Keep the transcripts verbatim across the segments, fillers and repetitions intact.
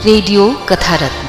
Radio कथा रत्न।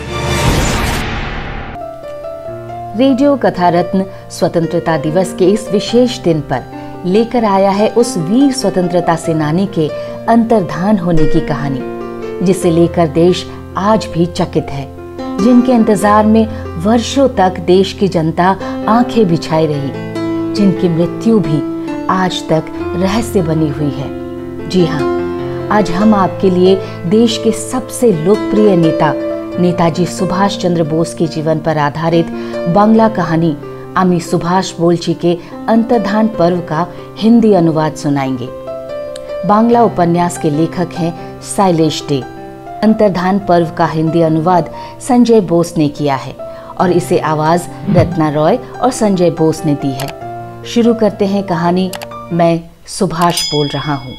Radio कथा रत्न स्वतंत्रता दिवस के इस विशेष दिन पर लेकर आया है उस वीर स्वतंत्रता सेनानी के अंतर्धान होने की कहानी, जिसे लेकर देश आज भी चकित है, जिनके इंतजार में वर्षों तक देश की जनता आंखें बिछाए रही, जिनकी मृत्यु भी आज तक रहस्य बनी हुई है। जी हाँ, आज हम आपके लिए देश के सबसे लोकप्रिय नेता नेताजी सुभाष चंद्र बोस के जीवन पर आधारित बांग्ला कहानी आमी सुभाष बोलची के अंतर्धान पर्व का हिंदी अनुवाद सुनाएंगे। बांग्ला उपन्यास के लेखक हैं शैलेश डे। अंतर्धान पर्व का हिंदी अनुवाद संजय बोस ने किया है और इसे आवाज रत्ना रॉय और संजय बोस ने दी है। शुरू करते हैं कहानी। मैं सुभाष बोल रहा हूँ।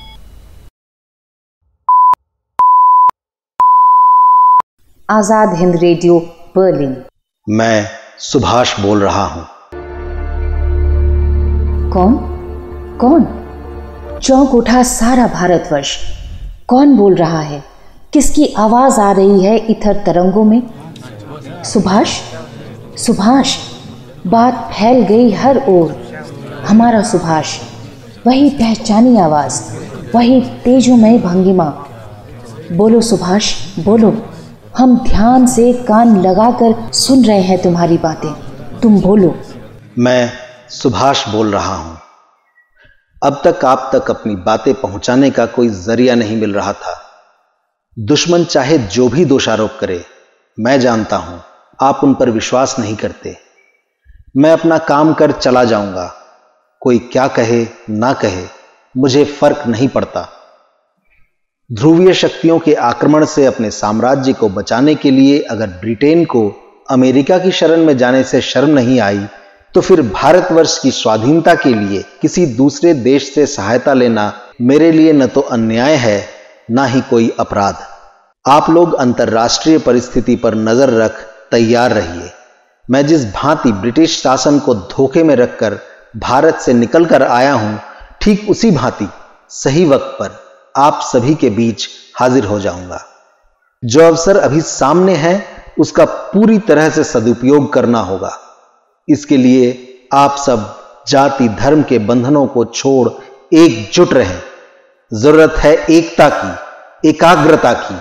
Azad Hind radio Berlin. मैं सुभाष बोल रहा हूं। कौन कौन? चौंक उठा सारा भारतवर्ष। कौन बोल रहा है? किसकी आवाज आ रही है इथर तरंगों में? सुभाष, सुभाष। बात फैल गई हर ओर। हमारा सुभाष, वही पहचानी आवाज, वही तेजोमय भंगिमा। बोलो सुभाष, बोलो। हम ध्यान से कान लगाकर सुन रहे हैं तुम्हारी बातें। तुम बोलो। मैं सुभाष बोल रहा हूं। अब तक आप तक अपनी बातें पहुंचाने का कोई जरिया नहीं मिल रहा था। दुश्मन चाहे जो भी दोषारोप करे, मैं जानता हूं आप उन पर विश्वास नहीं करते। मैं अपना काम कर चला जाऊंगा। कोई क्या कहे ना कहे, मुझे फर्क नहीं पड़ता। ध्रुवीय शक्तियों के आक्रमण से अपने साम्राज्य को बचाने के लिए अगर ब्रिटेन को अमेरिका की शरण में जाने से शर्म नहीं आई, तो फिर भारतवर्ष की स्वाधीनता के लिए किसी दूसरे देश से सहायता लेना मेरे लिए न तो अन्याय है, ना ही कोई अपराध। आप लोग अंतर्राष्ट्रीय परिस्थिति पर नजर रख तैयार रहिए। मैं जिस भांति ब्रिटिश शासन को धोखे में रखकर भारत से निकलकर आया हूं, ठीक उसी भांति सही वक्त पर आप सभी के बीच हाजिर हो जाऊंगा। जो अवसर अभी सामने है, उसका पूरी तरह से सदुपयोग करना होगा। इसके लिए आप सब जाति धर्म के बंधनों को छोड़ एकजुट रहें। जरूरत है एकता की, एकाग्रता की।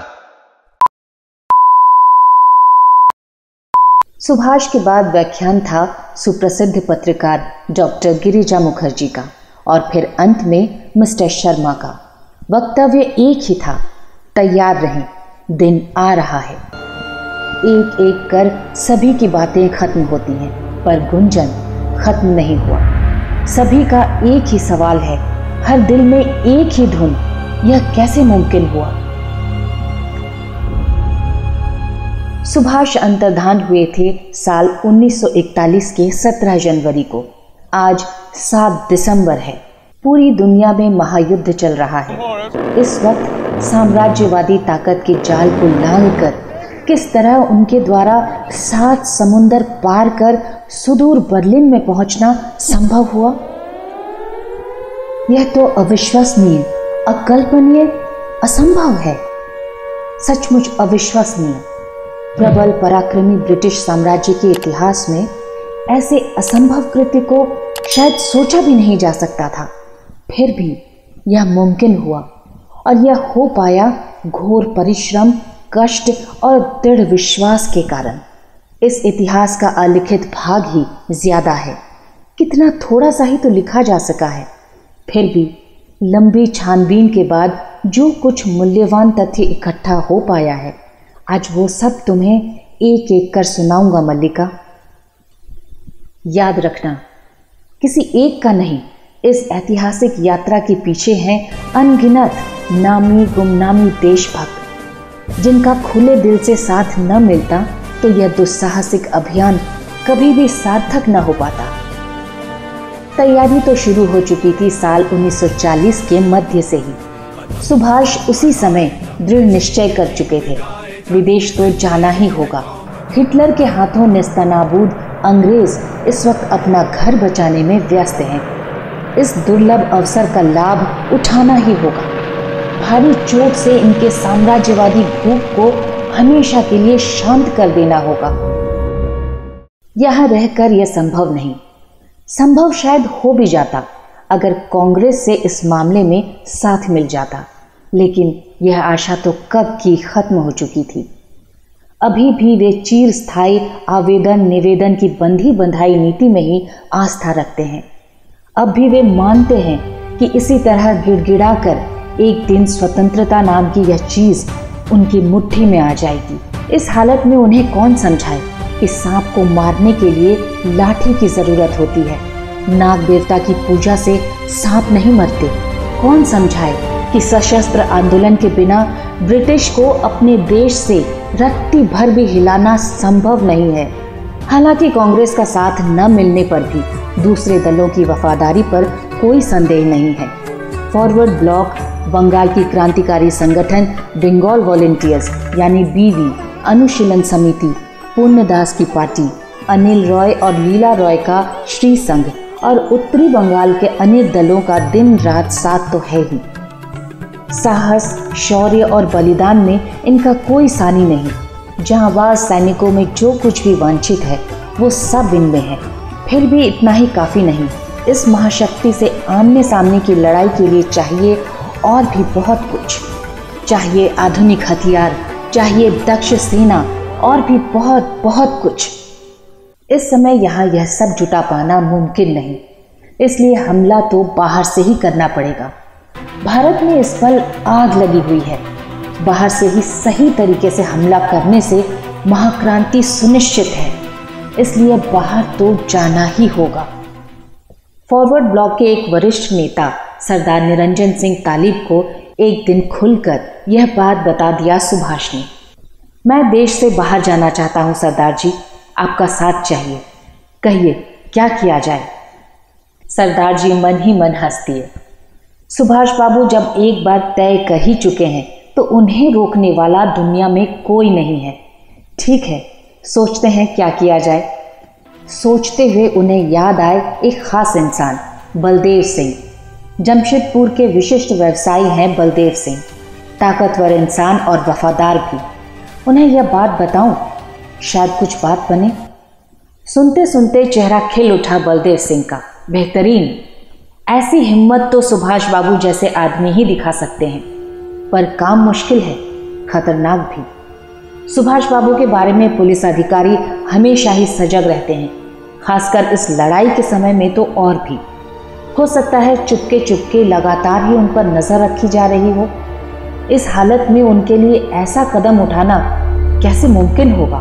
सुभाष के बाद व्याख्यान था सुप्रसिद्ध पत्रकार डॉक्टर गिरिजा मुखर्जी का और फिर अंत में मिस्टर शर्मा का। वक्तव्य एक ही था, तैयार रहें, दिन आ रहा है। एक एक कर सभी की बातें खत्म होती हैं, पर गुंजन खत्म नहीं हुआ। सभी का एक ही सवाल है, हर दिल में एक ही धुन। यह कैसे मुमकिन हुआ? सुभाष अंतर्धान हुए थे साल उन्नीस सौ इकतालीस के सत्रह जनवरी को। आज सात दिसंबर है। पूरी दुनिया में महायुद्ध चल रहा है। इस वक्त साम्राज्यवादी ताकत के जाल को लांघकर किस तरह उनके द्वारा सात समुंदर पार कर सुदूर बर्लिन में पहुंचना संभव हुआ, यह तो अविश्वसनीय, अकल्पनीय, असंभव है। सचमुच अविश्वसनीय। प्रबल पराक्रमी ब्रिटिश साम्राज्य के इतिहास में ऐसे असंभव कृत्य को शायद सोचा भी नहीं जा सकता था। फिर भी यह मुमकिन हुआ, और यह हो पाया घोर परिश्रम, कष्ट और दृढ़ विश्वास के कारण। इस इतिहास का अलिखित भाग ही ज्यादा है। कितना थोड़ा सा ही तो लिखा जा सका है। फिर भी लंबी छानबीन के बाद जो कुछ मूल्यवान तथ्य इकट्ठा हो पाया है, आज वो सब तुम्हें एक एक कर सुनाऊंगा मल्लिका। याद रखना, किसी एक का नहीं, इस ऐतिहासिक यात्रा के पीछे हैं अनगिनत नामी गुमनामी देशभक्त, जिनका खुले दिल से साथ न मिलता तो यह दुस्साहसिक अभियान कभी भी सार्थक न हो पाता। तैयारी तो शुरू हो चुकी थी साल उन्नीस सौ चालीस के मध्य से ही। सुभाष उसी समय दृढ़ निश्चय कर चुके थे, विदेश तो जाना ही होगा। हिटलर के हाथों नेस्तनाबूद अंग्रेज इस वक्त अपना घर बचाने में व्यस्त हैं। इस दुर्लभ अवसर का लाभ उठाना ही होगा। भारी चोट से इनके साम्राज्यवादी भूख को हमेशा के लिए शांत कर देना होगा। यहां रहकर यह संभव नहीं। संभव शायद हो भी जाता अगर कांग्रेस से इस मामले में साथ मिल जाता, लेकिन यह आशा तो कब की खत्म हो चुकी थी। अभी भी वे चिरस्थायी आवेदन निवेदन की बंधी बंधाई नीति में ही आस्था रखते हैं। अब भी वे मानते हैं कि इसी तरह गिड़गिड़ाकर एक दिन स्वतंत्रता नाम की यह चीज उनकी मुट्ठी में आ जाएगी। इस हालत में उन्हें कौन समझाए कि सांप को मारने के लिए लाठी की जरूरत होती है, नाग देवता की पूजा से सांप नहीं मरते। कौन समझाए कि सशस्त्र आंदोलन के बिना ब्रिटिश को अपने देश से रत्ती भर भी हिलाना संभव नहीं है। हालांकि कांग्रेस का साथ न मिलने पर भी दूसरे दलों की वफादारी पर कोई संदेह नहीं है। फॉरवर्ड ब्लॉक, बंगाल की क्रांतिकारी संगठन बंगाल वॉलंटियर्स यानी बीवी, अनुशीलन समिति, पूर्णदास की पार्टी, अनिल रॉय और लीला रॉय का श्री संघ और उत्तरी बंगाल के अनेक दलों का दिन रात साथ तो है ही। साहस, शौर्य और बलिदान में इनका कोई सानी नहीं। जांबाज सैनिकों में जो कुछ भी वांछित है वो सब इनमें है। फिर भी इतना ही काफी नहीं। इस महाशक्ति से आमने सामने की लड़ाई के लिए चाहिए और भी बहुत कुछ। चाहिए आधुनिक हथियार, चाहिए दक्ष सेना और भी बहुत बहुत कुछ। इस समय यहाँ यह सब जुटा पाना मुमकिन नहीं, इसलिए हमला तो बाहर से ही करना पड़ेगा। भारत में इस पल आग लगी हुई है। बाहर से ही सही तरीके से हमला करने से महाक्रांति सुनिश्चित है, इसलिए बाहर तो जाना ही होगा। फॉरवर्ड ब्लॉक के एक वरिष्ठ नेता सरदार निरंजन सिंह तालिब को एक दिन खुलकर यह बात बता दिया सुभाष ने। मैं देश से बाहर जाना चाहता हूं सरदार जी, आपका साथ चाहिए। कहिए क्या किया जाए। सरदार जी मन ही मन हंस दिए। सुभाष बाबू जब एक बार तय कर ही चुके हैं तो उन्हें रोकने वाला दुनिया में कोई नहीं है। ठीक है, सोचते हैं क्या किया जाए। सोचते हुए उन्हें याद आए एक खास इंसान, बलदेव सिंह। जमशेदपुर के विशिष्ट व्यवसायी हैं बलदेव सिंह, ताकतवर इंसान और वफादार भी। उन्हें यह बात बताऊं, शायद कुछ बात बने। सुनते सुनते चेहरा खिल उठा बलदेव सिंह का। बेहतरीन। ऐसी हिम्मत तो सुभाष बाबू जैसे आदमी ही दिखा सकते हैं, पर काम मुश्किल है, खतरनाक भी। सुभाष बाबू के बारे में पुलिस अधिकारी हमेशा ही सजग रहते हैं, खासकर इस लड़ाई के समय में तो और भी। हो सकता है चुपके चुपके लगातार ही उन पर नजर रखी जा रही हो। इस हालत में उनके लिए ऐसा कदम उठाना कैसे मुमकिन होगा।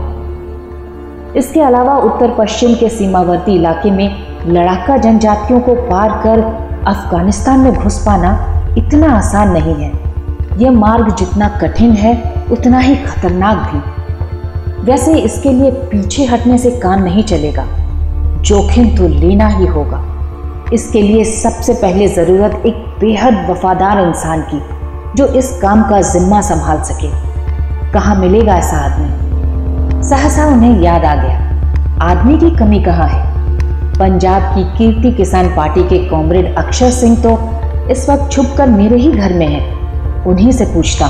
इसके अलावा उत्तर पश्चिम के सीमावर्ती इलाके में लड़ाका जनजातियों को पार कर अफगानिस्तान में घुस पाना इतना आसान नहीं है। यह मार्ग जितना कठिन है उतना ही खतरनाक भी। वैसे इसके लिए पीछे हटने से काम नहीं चलेगा, जोखिम तो लेना ही होगा। इसके लिए सबसे पहले जरूरत एक बेहद वफादार इंसान की, जो इस काम का जिम्मा संभाल सके। कहाँ मिलेगा ऐसा आदमी? सहसा उन्हें याद आ गया, आदमी की कमी कहाँ है। पंजाब की कीर्ति किसान पार्टी के कॉमरेड अक्षर सिंह तो इस वक्त छुपकर मेरे ही घर में है, उन्हीं से पूछता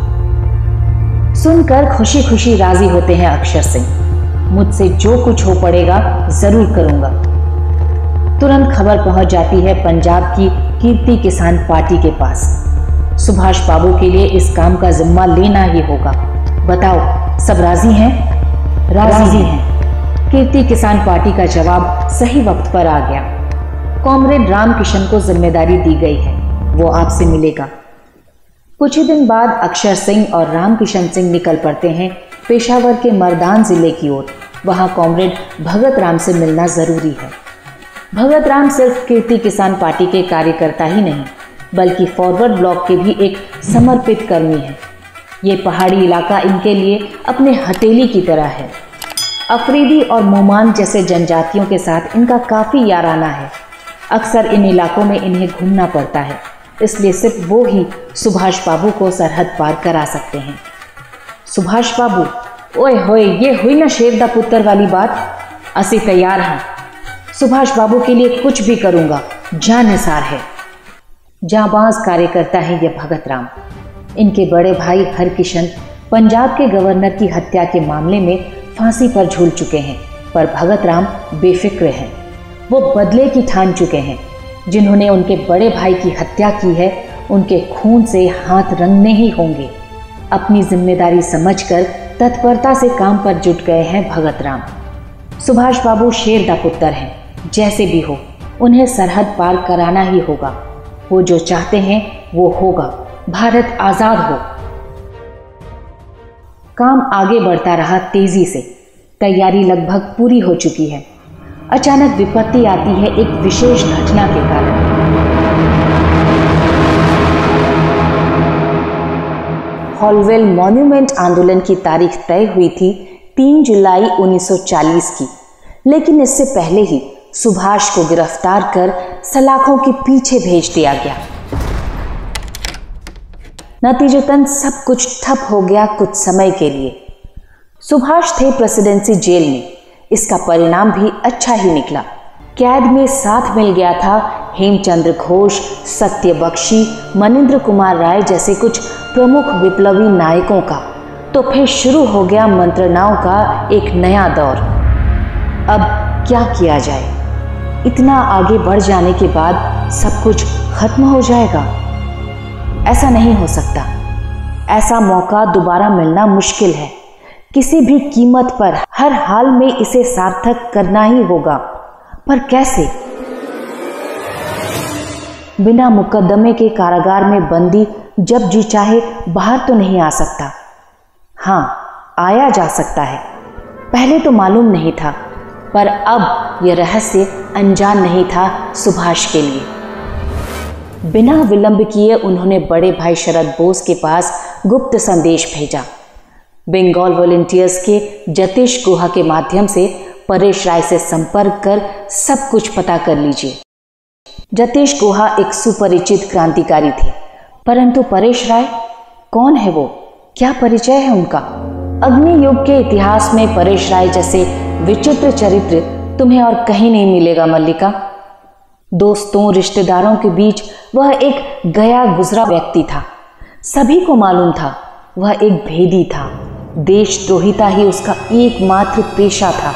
हूं। सुनकर खुशी खुशी राजी होते हैं अक्षर सिंह। मुझसे जो कुछ हो पड़ेगा जरूर करूंगा। तुरंत खबर पहुंच जाती है पंजाब की कीर्ति किसान पार्टी के पास। सुभाष बाबू के लिए इस काम का जिम्मा लेना ही होगा। बताओ, सब राजी हैं? राजी हैं। कीर्ति किसान पार्टी का जवाब सही वक्त पर आ गया। कॉमरेड रामकिशन को जिम्मेदारी दी गई है, वो आपसे मिलेगा। कुछ ही दिन बाद अक्षर सिंह और रामकिशन सिंह निकल पड़ते हैं पेशावर के मर्दान जिले की ओर। वहां कॉमरेड भगत राम से मिलना जरूरी है। भगत राम सिर्फ कीर्ति किसान पार्टी के कार्यकर्ता ही नहीं, बल्कि फॉरवर्ड ब्लॉक के भी एक समर्पित कर्मी है। ये पहाड़ी इलाका इनके लिए अपने हथेली की तरह है। अफरीदी और मोमान जैसे जनजातियों के साथ इनका काफ़ी याराना है। अक्सर इन इलाकों में इन्हें घूमना पड़ता है, इसलिए सिर्फ वो ही सुभाष बाबू को सरहद पार करा सकते हैं। सुभाष बाबू, ओए होए, ये हुई ना शेर दा पुत्र वाली बात। असी तैयार हैं, सुभाष बाबू के लिए कुछ भी करूंगा, जान निसार है। जाबाज कार्यकर्ता है ये भगत राम। इनके बड़े भाई हरकिशन पंजाब के गवर्नर की हत्या के मामले में फांसी पर झूल चुके हैं, पर भगत राम बेफिक्र हैं। वो बदले की ठान चुके हैं। जिन्होंने उनके बड़े भाई की हत्या की है, उनके खून से हाथ रंगने ही होंगे। अपनी जिम्मेदारी समझकर तत्परता से काम पर जुट गए हैं भगत राम। सुभाष बाबू शेर दा पुत्र हैं। जैसे भी हो, उन्हें सरहद पार कराना ही होगा। वो जो चाहते हैं वो होगा, भारत आजाद हो। काम आगे बढ़ता रहा तेजी से। तैयारी लगभग पूरी हो चुकी है। अचानक विपत्ति आती है एक विशेष घटना के कारण। हॉलवेल मॉन्यूमेंट आंदोलन की तारीख तय हुई थी तीन जुलाई उन्नीस सौ चालीस की, लेकिन इससे पहले ही सुभाष को गिरफ्तार कर सलाखों के पीछे भेज दिया गया। नतीजतन सब कुछ ठप हो गया कुछ समय के लिए। सुभाष थे प्रेसिडेंसी जेल में। इसका परिणाम भी अच्छा ही निकला। कैद में साथ मिल गया था हेमचंद्र घोष, सत्य बख्शी, मनिंद्र कुमार राय जैसे कुछ प्रमुख विप्लवी नायकों का। तो फिर शुरू हो गया मंत्रणाओं का एक नया दौर। अब क्या किया जाए? इतना आगे बढ़ जाने के बाद सब कुछ खत्म हो जाएगा? ऐसा नहीं हो सकता। ऐसा मौका दोबारा मिलना मुश्किल है। किसी भी कीमत पर हर हाल में इसे सार्थक करना ही होगा। पर कैसे? बिना मुकदमे के कारागार में बंदी जब जी चाहे बाहर तो नहीं आ सकता। हाँ, आया जा सकता है। पहले तो मालूम नहीं था, पर अब यह रहस्य अनजान नहीं था सुभाष के लिए। बिना विलंब किए उन्होंने बड़े भाई शरद बोस के पास गुप्त संदेश भेजा। बंगाल वॉलंटियर्स के जतेश गुहा के माध्यम से परेश राय से संपर्क कर सब कुछ पता कर लीजिए। जतेश गुहा एक सुपरिचित क्रांतिकारी थे, परंतु परेश राय कौन है? वो क्या परिचय है उनका? अग्नि युग के इतिहास में परेश राय जैसे विचित्र चरित्र तुम्हें और कहीं नहीं मिलेगा मल्लिका। दोस्तों रिश्तेदारों के बीच वह एक गया गुजरा व्यक्ति था। सभी को मालूम था वह एक भेदी था। देशद्रोहिता ही उसका एकमात्र पेशा था।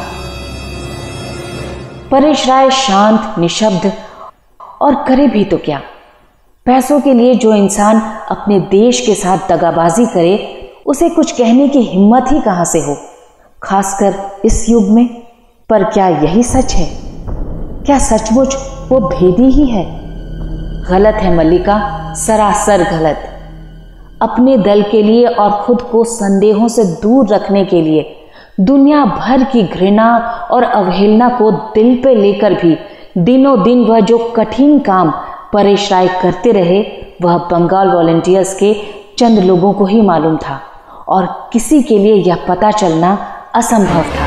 परेश राय शांत, निशब्द और करे भी तो क्या। पैसों के लिए जो इंसान अपने देश के साथ दगाबाजी करे, उसे कुछ कहने की हिम्मत ही कहां से हो, खासकर इस युग में। पर क्या यही सच है? क्या सचमुच वो भेदी ही है? गलत है मल्लिका, सरासर गलत। अपने दल के लिए और खुद को संदेहों से दूर रखने के लिए दुनिया भर की घृणा और अवहेलना को दिल पे लेकर भी दिनों दिन वह जो कठिन काम परेश राय करते रहे, वह बंगाल वॉलंटियर्स के चंद लोगों को ही मालूम था और किसी के लिए यह पता चलना असंभव था।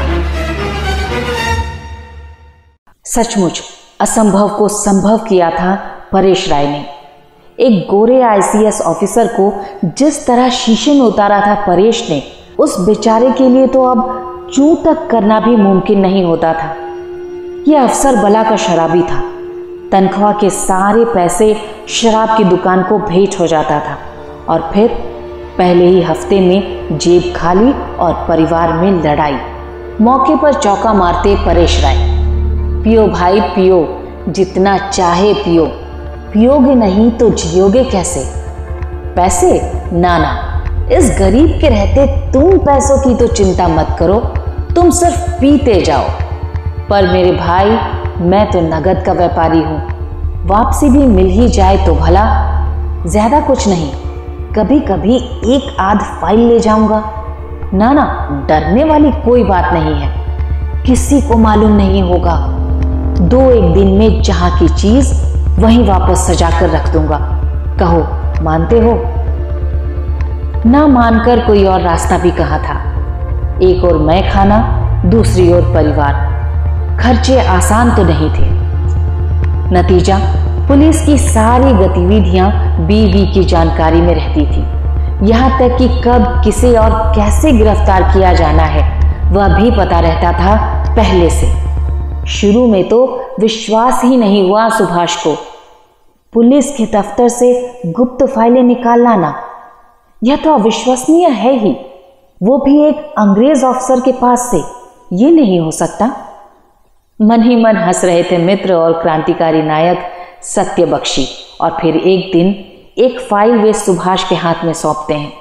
सचमुच असंभव को संभव किया था परेश राय ने। एक गोरे आईसीएस ऑफिसर को जिस तरह शीशे में उतारा था परेश ने, उस बेचारे के लिए तो अब चूं तक करना भी मुमकिन नहीं होता था। यह अफसर बला का शराबी था। तनख्वाह के सारे पैसे शराब की दुकान को भेंट हो जाता था और फिर पहले ही हफ्ते में जेब खाली और परिवार में लड़ाई। मौके पर चौका मारते परेश राय, पियो भाई पियो, जितना चाहे पियो, पियोगे नहीं तो जियोगे कैसे? पैसे? ना ना, इस गरीब के रहते तुम पैसों की तो चिंता मत करो, तुम सिर्फ पीते जाओ। पर मेरे भाई, मैं तो नगद का व्यापारी हूं, वापसी भी मिल ही जाए तो भला। ज्यादा कुछ नहीं, कभी कभी एक आध फाइल ले जाऊंगा। ना ना, डरने वाली कोई बात नहीं है, किसी को मालूम नहीं होगा। दो एक दिन में जहां की चीज वहीं वापस सजा कर रख दूंगा। कहो, मानते हो? ना मानकर कोई और रास्ता भी कहा था। एक ओर मैं खाना, दूसरी ओर परिवार। खर्चे आसान तो नहीं थे। नतीजा, पुलिस की सारी गतिविधियां बीवी की जानकारी में रहती थी। यहां तक कि कब, किसे और कैसे गिरफ्तार किया जाना है वह भी पता रहता था पहले से। शुरू में तो विश्वास ही नहीं हुआ सुभाष को। पुलिस के दफ्तर से गुप्त फाइलें निकालना ना, यह तो अविश्वसनीय है ही। वो भी एक अंग्रेज ऑफिसर के पास से। ये नहीं हो सकता। मन ही मन हंस रहे थे मित्र और क्रांतिकारी नायक सत्यबख्शी। और फिर एक दिन एक फाइल वे सुभाष के हाथ में सौंपते हैं।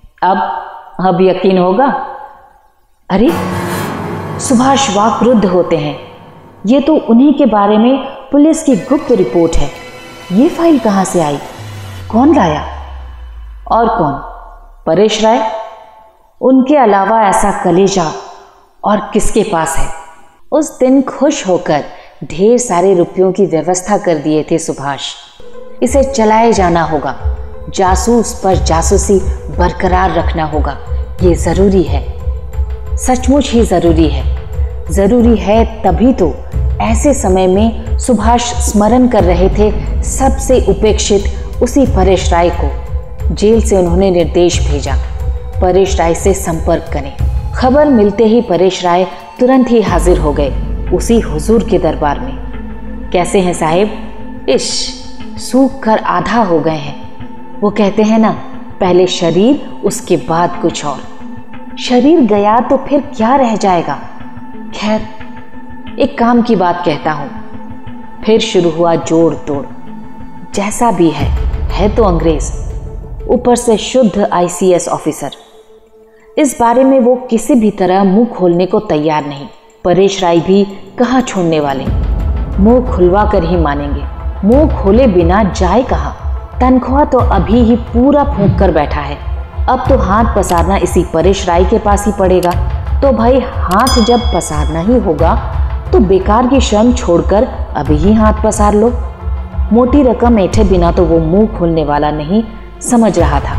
अब अब यकीन होगा। अरे, सुभाष वाक्रुद्ध होते हैं। ये तो उन्हीं के बारे में पुलिस की गुप्त रिपोर्ट है। ये फाइल कहाँ से आई? कौन लाया? और कौन? परेश राय। उनके अलावा ऐसा कलेजा और किसके पास है? उस दिन खुश होकर ढेर सारे रुपयों की व्यवस्था कर दिए थे सुभाष। इसे चलाए जाना होगा, जासूस पर जासूसी बरकरार रखना होगा। ये जरूरी है, सचमुच ही जरूरी है। जरूरी है तभी तो ऐसे समय में सुभाष स्मरण कर रहे थे सबसे उपेक्षित उसी परेश राय को। जेल से उन्होंने निर्देश भेजा, परेश राय से संपर्क करें। खबर मिलते ही परेश राय तुरंत ही हाजिर हो गए उसी हुजूर के दरबार में। कैसे हैं साहेब? इश, सूख कर आधा हो गए हैं। वो कहते हैं ना, पहले शरीर उसके बाद कुछ और। शरीर गया तो फिर क्या रह जाएगा? खैर, एक काम की बात कहता हूं। फिर शुरू हुआ जोड़ तोड़। जैसा भी है है तो अंग्रेज, ऊपर से शुद्ध आईसीएस ऑफिसर। इस बारे में वो किसी भी तरह मुंह खोलने को तैयार नहीं। परेश राय भी कहाँ छोड़ने वाले, मुंह खुलवा कर ही मानेंगे। मुंह खोले बिना जाए कहाँ? तनख्वाह तो अभी ही पूरा फूंक कर बैठा है। अब तो हाथ पसारना इसी परेश राय के पास ही पड़ेगा। तो भाई, हाथ जब पसारना ही होगा तो बेकार की शर्म छोड़कर अभी ही हाथ पसार लो। मोटी रकम ऐठे बिना तो वो मुंह खोलने वाला नहीं समझ रहा था।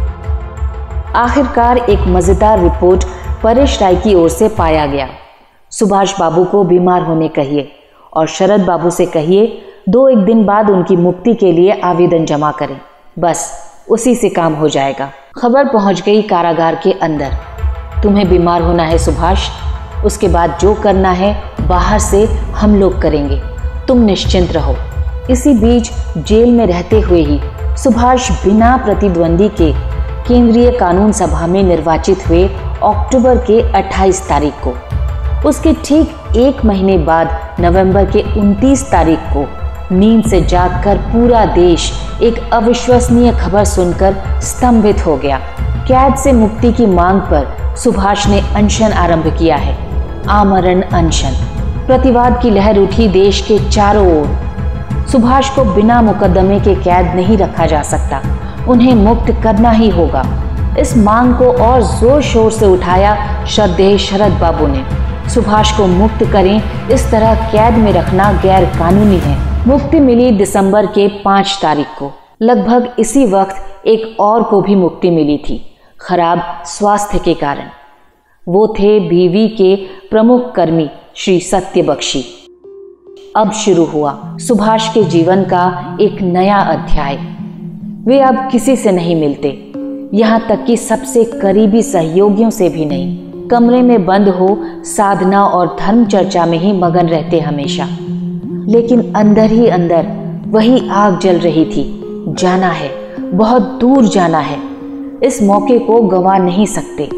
आखिरकार एक मजेदार रिपोर्ट परेश राय की ओर से पाया गया। सुभाष बाबू को बीमार होने कहिए और शरद बाबू से कहिए दो एक दिन बाद उनकी मुक्ति के लिए आवेदन जमा करें। बस उसी से काम हो जाएगा। खबर पहुंच गई कारागार के अंदर। तुम्हें बीमार होना है सुभाष, उसके बाद जो करना है बाहर से हम लोग करेंगे, तुम निश्चिंत रहो। इसी बीच जेल में रहते हुए ही सुभाष बिना प्रतिद्वंदी के केंद्रीय कानून सभा में निर्वाचित हुए अक्टूबर के अट्ठाईस तारीख को। उसके ठीक एक महीने बाद नवंबर के उनतीस तारीख को नींद से जागकर पूरा देश एक अविश्वसनीय खबर सुनकर स्तंभित हो गया। कैद से मुक्ति की मांग पर सुभाष ने अनशन आरंभ किया है, आमरण अनशन। प्रतिवाद की लहर उठी देश के चारों ओर। सुभाष को बिना मुकदमे के कैद नहीं रखा जा सकता, उन्हें मुक्त करना ही होगा। इस मांग को और जोर शोर से उठाया श्रद्धेय शरद बाबू ने। सुभाष को मुक्त करें, इस तरह कैद में रखना गैर कानूनी है। मुक्ति मिली दिसंबर के पाँच तारीख को। लगभग इसी वक्त एक और को भी मुक्ति मिली थी, खराब स्वास्थ्य के कारण। वो थे बीवी के प्रमुख कर्मी श्री सत्यबख्शी। अब शुरू हुआ सुभाष के जीवन का एक नया अध्याय। वे अब किसी से नहीं मिलते, यहाँ तक कि सबसे करीबी सहयोगियों से भी नहीं। कमरे में बंद हो साधना और धर्म चर्चा में ही मगन रहते हमेशा। लेकिन अंदर ही अंदर वही आग जल रही थी। जाना है, बहुत दूर जाना है, इस मौके को गंवा नहीं सकते।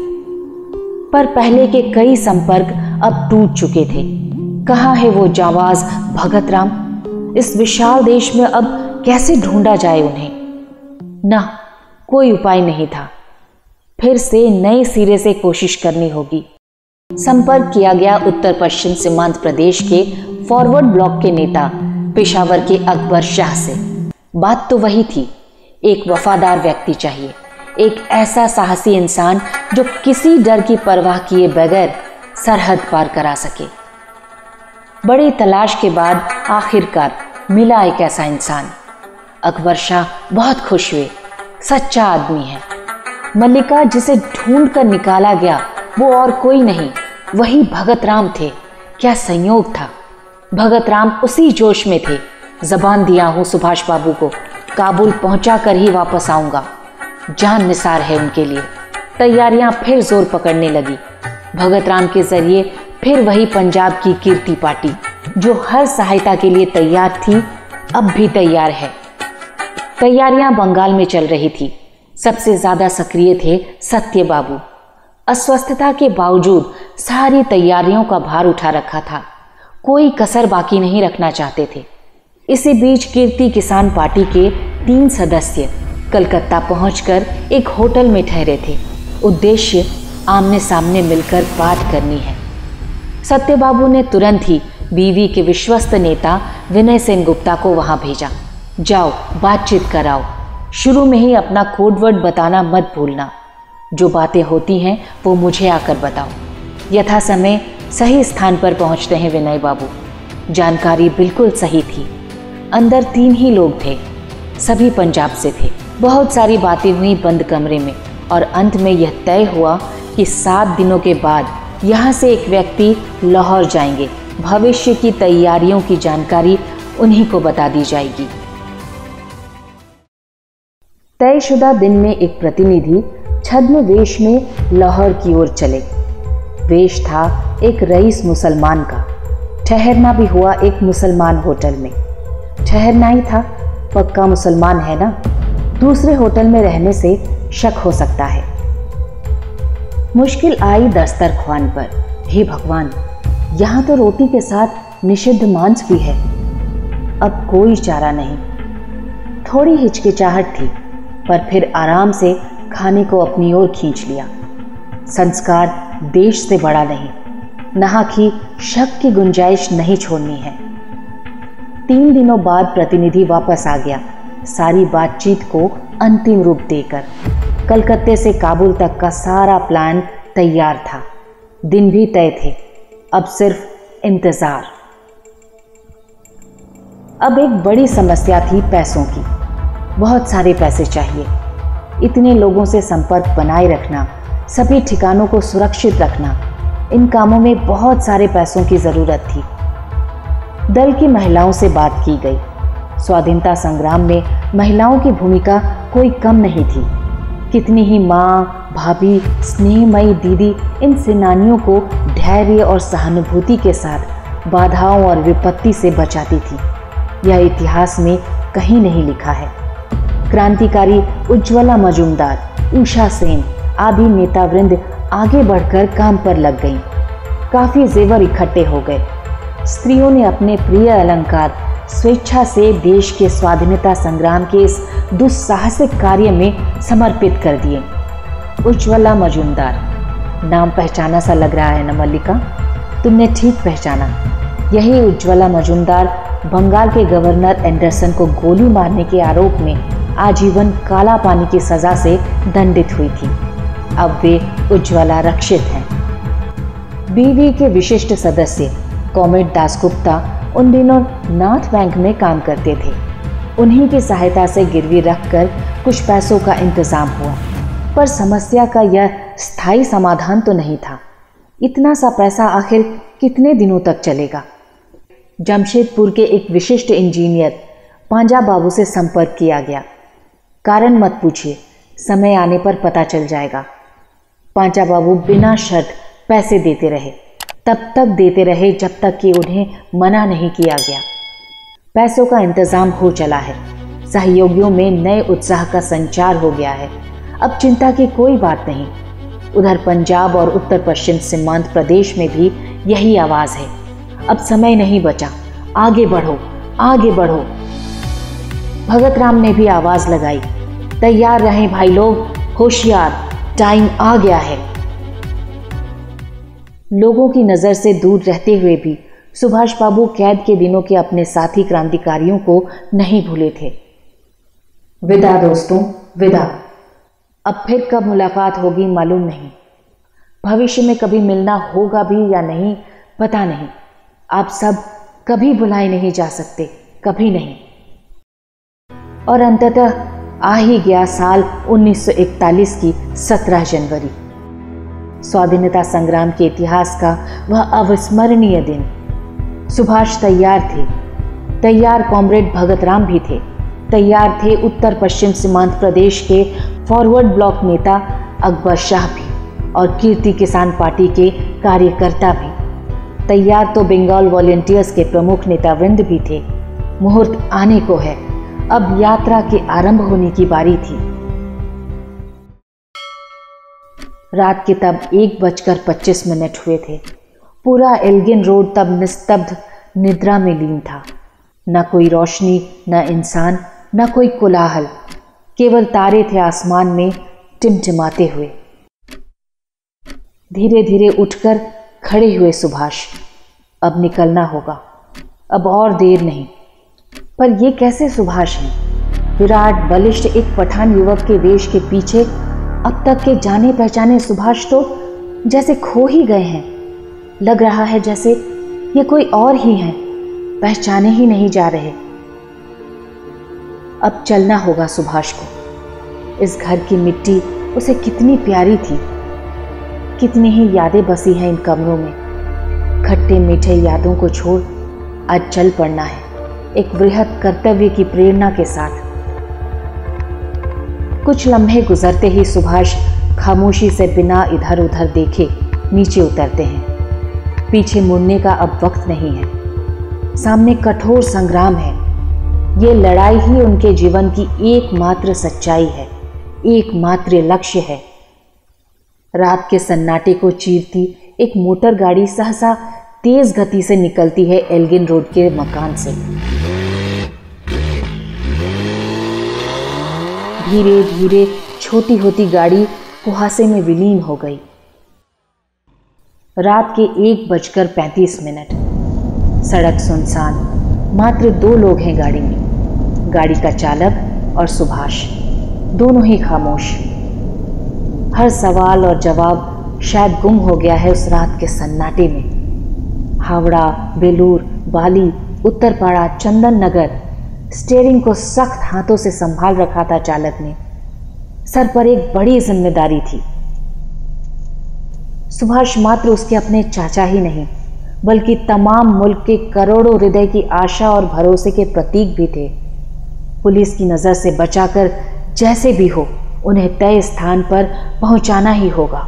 पर पहले के कई संपर्क अब टूट चुके थे। कहाँ है वो जांबाज भगत राम? इस विशाल देश में अब कैसे ढूंढा जाए उन्हें? ना, कोई उपाय नहीं था। फिर से नए सिरे से कोशिश करनी होगी। संपर्क किया गया उत्तर पश्चिम सीमांत प्रदेश के फॉरवर्ड ब्लॉक के नेता पेशावर के अकबर शाह से। बात तो वही थी, एक वफादार व्यक्ति चाहिए, एक ऐसा साहसी इंसान जो किसी डर की परवाह किए बगैर सरहद पार करा सके। बड़ी तलाश के बाद आखिरकार मिला एक ऐसा इंसान। अकबर शाह बहुत खुश हुए, सच्चा आदमी है। मल्लिका जिसे ढूंढ कर निकाला गया वो और कोई नहीं, वही भगत राम थे। क्या संयोग था! भगत राम उसी जोश में थे। जबान दिया हूं सुभाष बाबू को, काबुल पहुंचा कर ही वापस आऊंगा। जान निसार है उनके लिए। तैयारियां फिर जोर पकड़ने लगी। भगत राम के जरिए फिर वही पंजाब की कीर्ति पार्टी जो हर सहायता के लिए तैयार थी, अब भी तैयार है। तैयारियां बंगाल में चल रही थी। सबसे ज्यादा सक्रिय थे सत्य बाबू। अस्वस्थता के बावजूद सारी तैयारियों का भार उठा रखा था। कोई कसर बाकी नहीं रखना चाहते थे। इसी बीच कीर्ति किसान पार्टी के तीन सदस्य कलकत्ता पहुंचकर एक होटल में ठहरे थे। उद्देश्य आमने सामने मिलकर बात करनी है। सत्यबाबू ने तुरंत ही बीवी के विश्वस्त नेता विनय सेन गुप्ता को वहां भेजा। जाओ बातचीत कराओ, शुरू में ही अपना कोडवर्ड बताना मत भूलना। जो बातें होती हैं वो मुझे आकर बताओ। यथा समय सही स्थान पर पहुंचते हैं विनय बाबू। जानकारी बिल्कुल सही थी। अंदर तीन ही लोग थे, सभी पंजाब से थे। बहुत सारी बातें हुई बंद कमरे में और अंत में यह तय हुआ कि सात दिनों के बाद यहाँ से एक व्यक्ति लाहौर जाएंगे। भविष्य की तैयारियों की जानकारी उन्हीं को बता दी जाएगी। तयशुदा दिन में एक प्रतिनिधि छद्म वेश में लाहौर की ओर चले। वेश था एक रईस मुसलमान का। ठहरना भी हुआ एक मुसलमान होटल में। ठहरना ही था, पक्का मुसलमान है ना, दूसरे होटल में रहने से शक हो सकता है। मुश्किल आई दस्तरख्वान पर। हे भगवान, यहाँ तो रोटी के साथ निषिद्ध मांस भी है। अब कोई चारा नहीं। थोड़ी हिचकिचाहट थी, पर फिर आराम से खाने को अपनी ओर खींच लिया। संस्कार देश से बड़ा नहीं, नहा की शक की गुंजाइश नहीं छोड़नी है। तीन दिनों बाद प्रतिनिधि वापस आ गया, सारी बातचीत को अंतिम रूप देकर। कलकत्ते से काबुल तक का सारा प्लान तैयार था। दिन भी तय थे, अब सिर्फ इंतजार। अब एक बड़ी समस्या थी पैसों की। बहुत सारे पैसे चाहिए। इतने लोगों से संपर्क बनाए रखना, सभी ठिकानों को सुरक्षित रखना, इन कामों में बहुत सारे पैसों की जरूरत थी। दल की महिलाओं से बात की गई। स्वाधीनता संग्राम में महिलाओं की भूमिका कोई कम नहीं थी। कितनी ही माँ, भाभी, स्नेहमयी दीदी इन सेनानियों को धैर्य और सहानुभूति के साथ बाधाओं और विपत्ति से बचाती थी। यह इतिहास में कहीं नहीं लिखा है। क्रांतिकारी उज्ज्वला मजूमदार, उषा सेन आदि नेतावृंद आगे बढ़कर काम पर लग गईं। काफी जेवर इकट्ठे हो गए। स्त्रियों ने अपने प्रिय अलंकार स्वेच्छा से देश के स्वाधीनता संग्राम के इस दुस्साहसिक कार्य में समर्पित कर दिए। उज्ज्वला मजूमदार, नाम पहचाना सा लग रहा है न मल्लिका? तुमने ठीक पहचाना। यही उज्ज्वला मजूमदार बंगाल के गवर्नर एंडरसन को गोली मारने के आरोप में आजीवन काला पानी की सजा से दंडित हुई थी। अब वे उज्ज्वला रक्षित हैं। बीवी के विशिष्ट सदस्य कॉमेड दासगुप्ता उन दिनों नॉर्थ बैंक में काम करते थे। उन्हीं की सहायता से गिरवी रखकर कुछ पैसों का इंतजाम हुआ, पर समस्या का यह स्थायी समाधान तो नहीं था। इतना सा पैसा आखिर कितने दिनों तक चलेगा? जमशेदपुर के एक विशिष्ट इंजीनियर पांजा बाबू से संपर्क किया गया। कारण मत पूछिए, समय आने पर पता चल जाएगा। पांजा बाबू बिना शर्त पैसे देते रहे, तब तक देते रहे जब तक कि उन्हें मना नहीं किया गया। पैसों का इंतजाम हो चला है। सहयोगियों में नए उत्साह का संचार हो गया है। अब चिंता की कोई बात नहीं। उधर पंजाब और उत्तर पश्चिम सीमांत प्रदेश में भी यही आवाज है। अब समय नहीं बचा, आगे बढ़ो, आगे बढ़ो। भगत राम ने भी आवाज लगाई, तैयार रहें भाई लोग, होशियार, टाइम आ गया है। लोगों की नजर से दूर रहते हुए भी सुभाष बाबू कैद के दिनों के अपने साथी क्रांतिकारियों को नहीं भूले थे। विदा दोस्तों, विदा। अब फिर कब मुलाकात होगी मालूम नहीं। भविष्य में कभी मिलना होगा भी या नहीं पता नहीं। आप सब कभी बुलाए नहीं जा सकते, कभी नहीं। और अंततः आ ही गया साल उन्नीस सौ इकतालीस की सत्रह जनवरी, स्वाधीनता संग्राम के इतिहास का वह अविस्मरणीय दिन। सुभाष तैयार थे, तैयार कॉमरेड भगत राम भी थे, तैयार थे उत्तर पश्चिम सीमांत प्रदेश के फॉरवर्ड ब्लॉक नेता अकबर शाह भी, और कीर्ति किसान पार्टी के कार्यकर्ता भी। तैयार तो बंगाल वॉलंटियर्स के प्रमुख नेतावृंद भी थे। मुहूर्त आने को है, अब यात्रा के आरंभ होने की बारी थी। रात के तब एक बजकर पच्चीस मिनट हुए थे। पूरा एल्गिन रोड तब निस्तब्ध निद्रा में लीन था। न कोई रोशनी, न इंसान, न कोई कोलाहल, केवल तारे थे आसमान में टिमटिमाते हुए। धीरे धीरे उठकर खड़े हुए सुभाष। अब निकलना होगा, अब और देर नहीं। पर ये कैसे सुभाष हैं? विराट बलिष्ठ एक पठान युवक के वेश के पीछे अब तक के जाने पहचाने सुभाष तो जैसे खो ही गए हैं। लग रहा है जैसे ये कोई और ही हैं, पहचाने ही नहीं जा रहे। अब चलना होगा सुभाष को। इस घर की मिट्टी उसे कितनी प्यारी थी, कितनी ही यादें बसी हैं इन कमरों में। खट्टे मीठे यादों को छोड़ आज चल पड़ना है, एक वृहद कर्तव्य की प्रेरणा के साथ। कुछ लम्हे गुजरते ही सुभाष खामोशी से बिना इधर उधर देखे नीचे उतरते हैं। पीछे मुड़ने का अब वक्त नहीं है। सामने कठोर संग्राम है। ये लड़ाई ही उनके जीवन की एकमात्र सच्चाई है, एकमात्र लक्ष्य है। रात के सन्नाटे को चीरती एक मोटर गाड़ी सहसा तेज गति से निकलती है एल्गिन रोड के मकान से। धीरे धीरे छोटी होती गाड़ी कुहासे में विलीन हो गई। रात के एक बजकर पैंतीस मिनट। सड़क सुनसान, मात्र दो लोग हैं गाड़ी में, गाड़ी का चालक और सुभाष, दोनों ही खामोश। हर सवाल और जवाब शायद गुम हो गया है उस रात के सन्नाटे में। हावड़ा, बेलूर, बाली, उत्तरपाड़ा, चंदन नगर, स्टीयरिंग को सख्त हाथों से संभाल रखा था चालक ने। सर पर एक बड़ी जिम्मेदारी थी। सुभाष मात्र उसके अपने चाचा ही नहीं, बल्कि तमाम मुल्क के करोड़ों हृदय की आशा और भरोसे के प्रतीक भी थे। पुलिस की नजर से बचाकर जैसे भी हो उन्हें तय स्थान पर पहुंचाना ही होगा।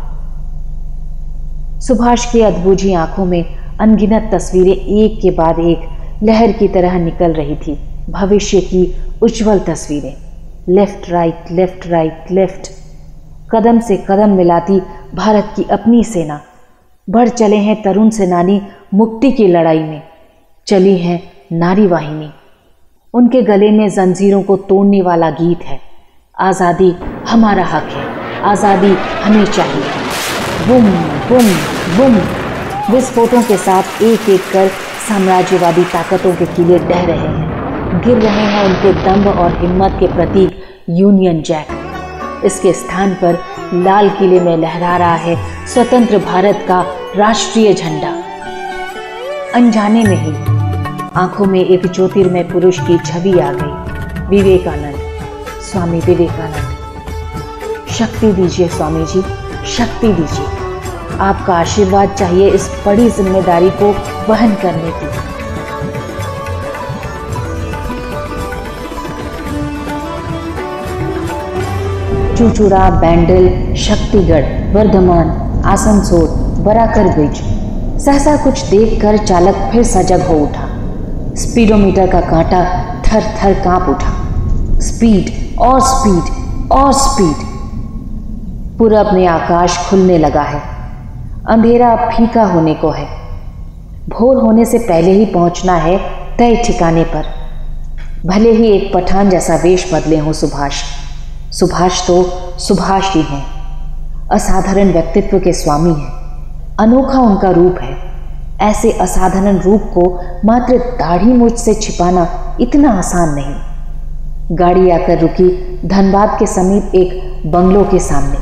सुभाष की अधबूझी आंखों में अनगिनत तस्वीरें एक के बाद एक लहर की तरह निकल रही थी। भविष्य की उज्जवल तस्वीरें। Left right, left right, left. कदम से कदम मिलाती भारत की अपनी सेना। बढ़ चले हैं तरुण सेनानी मुक्ति की लड़ाई में। चली है नारी वाहिनी। उनके गले में जंजीरों को तोड़ने वाला गीत है, आज़ादी हमारा हक है, आज़ादी हमें चाहिए। बुम बुम बुम विस्फोटों के साथ एक एक कर साम्राज्यवादी ताकतों के किले ढह रहे हैं। गिर रहे हैं उनके दम्भ और हिम्मत के प्रतीक यूनियन जैक। इसके स्थान पर लाल किले में लहरा रहा है स्वतंत्र भारत का राष्ट्रीय झंडा। अनजाने में ही आंखों में एक ज्योतिर्मय पुरुष की छवि आ गई। विवेकानंद, स्वामी विवेकानंद। शक्ति दीजिए स्वामी जी, शक्ति दीजिए। आपका आशीर्वाद चाहिए इस बड़ी जिम्मेदारी को वहन करने की। चुचुड़ा, बैंडल, शक्तिगढ़, वर्धमान, आसनसोल, बराकरगंज। सहसा कुछ देखकर चालक फिर सजग हो उठा। स्पीडोमीटर का कांटा थर थर कांप उठा। स्पीड और स्पीड और स्पीड। पूरब में आकाश खुलने लगा है। अंधेरा फीका होने को है। भोर होने से पहले ही पहुंचना है तय ठिकाने पर। भले ही एक पठान जैसा वेश बदले हो सुभाष, सुभाष तो सुभाष ही हैं। असाधारण व्यक्तित्व के स्वामी हैं। अनोखा उनका रूप है। ऐसे असाधारण रूप को मात्र दाढ़ी मूंछ से छिपाना इतना आसान नहीं। गाड़ी आकर रुकी धनबाद के समीप एक बंगलों के सामने।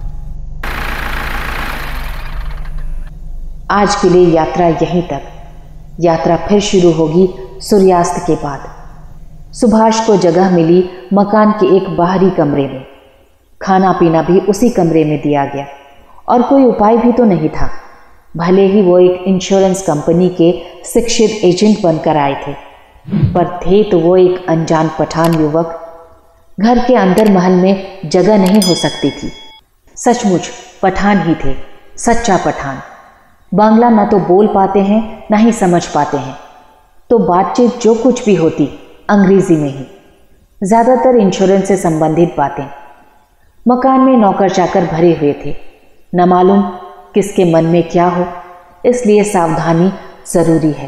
आज के लिए यात्रा यहीं तक। यात्रा फिर शुरू होगी सूर्यास्त के बाद। सुभाष को जगह मिली मकान के एक बाहरी कमरे में। खाना पीना भी उसी कमरे में दिया गया और कोई उपाय भी तो नहीं था। भले ही वो एक इंश्योरेंस कंपनी के शिक्षित एजेंट बनकर आए थे, पर थे तो वो एक अनजान पठान युवक। घर के अंदर महल में जगह नहीं हो सकती थी। सचमुच पठान ही थे, सच्चा पठान। बांग्ला न तो बोल पाते हैं न ही समझ पाते हैं, तो बातचीत जो कुछ भी होती अंग्रेजी में ही, ज्यादातर इंश्योरेंस से संबंधित बातें। मकान में नौकर चाकर भरे हुए थे। न मालूम किसके मन में क्या हो, इसलिए सावधानी जरूरी है।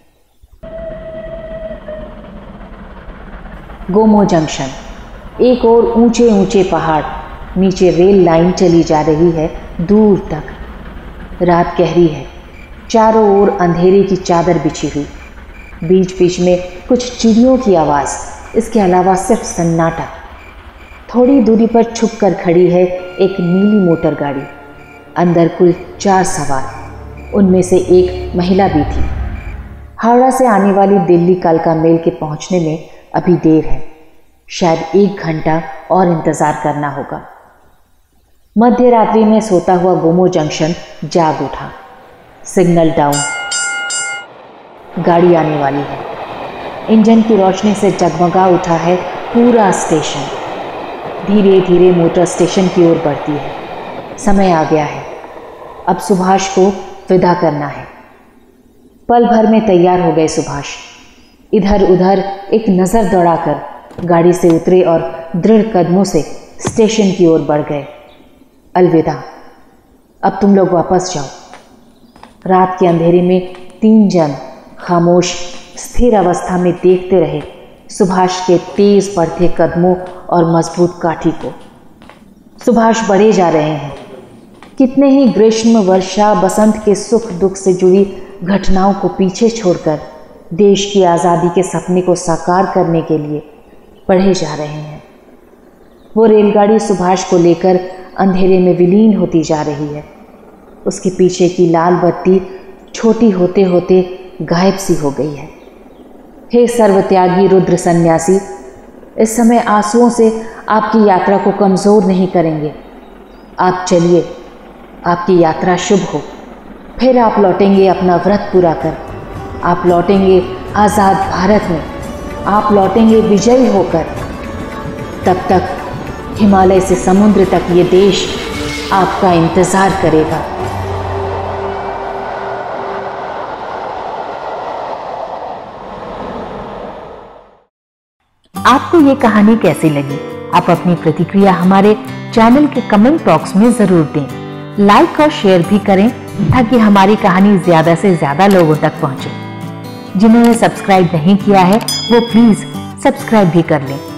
गोमो जंक्शन, एक और ऊंचे ऊंचे पहाड़, नीचे रेल लाइन चली जा रही है दूर तक। रात गहरी है, चारों ओर अंधेरे की चादर बिछी हुई, बीच बीच में कुछ चिड़ियों की आवाज, इसके अलावा सिर्फ सन्नाटा। थोड़ी दूरी पर छुप कर खड़ी है एक नीली मोटर गाड़ी, अंदर कुल चार सवार, उनमें से एक महिला भी थी। हावड़ा से आने वाली दिल्ली कालका मेल के पहुंचने में अभी देर है, शायद एक घंटा और इंतजार करना होगा। मध्य रात्रि में सोता हुआ गोमो जंक्शन जाग उठा। सिग्नल डाउन, गाड़ी आने वाली है। इंजन की रोशनी से जगमगा उठा है पूरा स्टेशन। धीरे धीरे मोटर स्टेशन की ओर बढ़ती है। समय आ गया है, अब सुभाष को विदा करना है। पल भर में तैयार हो गए सुभाष। इधर उधर एक नज़र दौड़ाकर गाड़ी से उतरे और दृढ़ कदमों से स्टेशन की ओर बढ़ गए। अलविदा, अब तुम लोग वापस जाओ। रात के अंधेरे में तीन जन खामोश स्थिर अवस्था में देखते रहे सुभाष के तेज बढ़ते कदमों और मजबूत काठी को। सुभाष बढ़े जा रहे हैं। कितने ही ग्रीष्म, वर्षा, बसंत के सुख दुख से जुड़ी घटनाओं को पीछे छोड़कर देश की आज़ादी के सपने को साकार करने के लिए बढ़े जा रहे हैं। वो रेलगाड़ी सुभाष को लेकर अंधेरे में विलीन होती जा रही है। उसके पीछे की लाल बत्ती छोटी होते होते गायब सी हो गई है। हे सर्वत्यागी रुद्र सन्यासी, इस समय आंसुओं से आपकी यात्रा को कमज़ोर नहीं करेंगे। आप चलिए, आपकी यात्रा शुभ हो। फिर आप लौटेंगे अपना व्रत पूरा कर। आप लौटेंगे आज़ाद भारत में। आप लौटेंगे विजयी होकर। तब तक हिमालय से समुद्र तक ये देश आपका इंतज़ार करेगा। आपको ये कहानी कैसी लगी? आप अपनी प्रतिक्रिया हमारे चैनल के कमेंट बॉक्स में जरूर दें। लाइक और शेयर भी करें ताकि हमारी कहानी ज्यादा से ज्यादा लोगों तक पहुंचे। जिन्होंने सब्सक्राइब नहीं किया है वो प्लीज सब्सक्राइब भी कर लें।